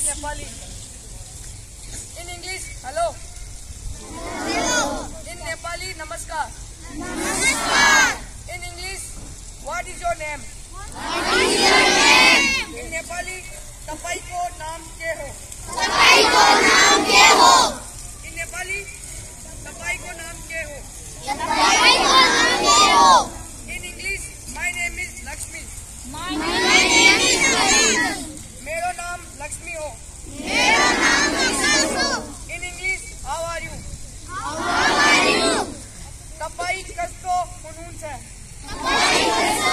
Nepali. In English, hello. In Nepali, namaskar. In English, what is your name? In Nepali, तपाईको नाम के हो? In Nepali, तपाईको नाम के हो? In English, my name is Lakshmi. मेरो नाम लक्ष्मी हो. In English, how are you? तपाई कस्तो हुनुहुन्छ?